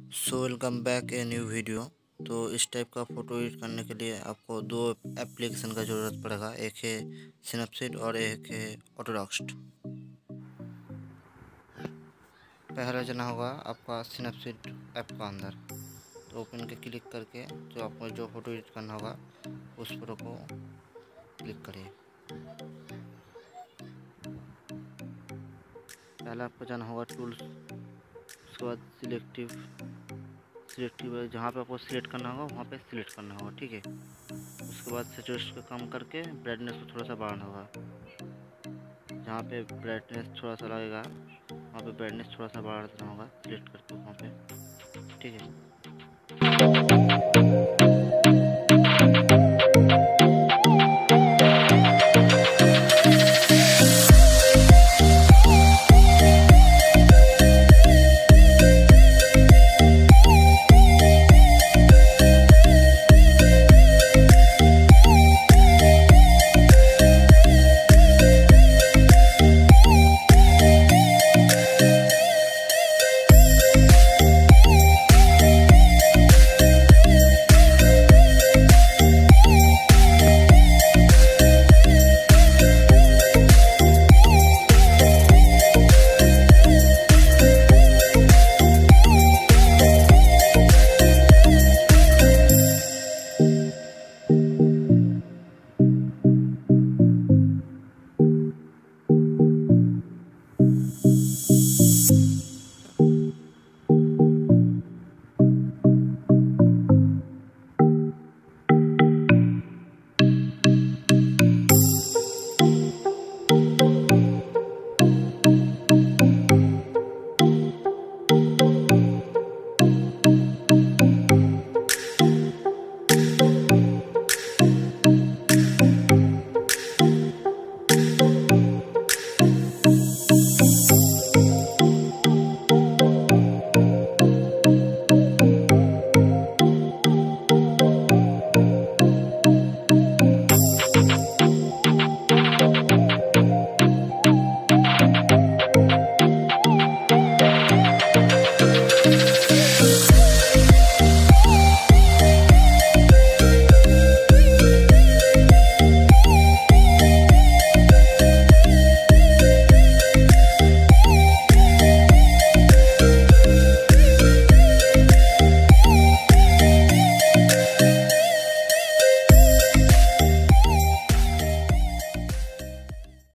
So welcome back a new video. तो इस type का फ़ोटो एडिट करने के लिए आपको दो एप्लीकेशन का ज़रूरत पड़ेगा, एक है स्नैपसीड और एक है ऑटोडॉक्स्ट। पहला जाना होगा आपका स्नैपसीड ऐप का अंदर, तो ओपन के क्लिक करके जो आपको जो फ़ोटो एडिट करना होगा उस फोटो को क्लिक करिए। पहला आपको जाना होगा टूल्स, उसके बाद सिलेक्टिव जहाँ पे आपको सिलेक्ट करना होगा वहाँ पे सिलेक्ट करना होगा, ठीक है। उसके बाद सैचुरेशन को कम करके ब्राइटनेस को थोड़ा सा बढ़ाना होगा। जहाँ पे ब्राइटनेस थोड़ा सा लगेगा वहाँ पे ब्राइटनेस थोड़ा सा बढ़ा देना होगा सिलेक्ट करके वहाँ पे, ठीक है।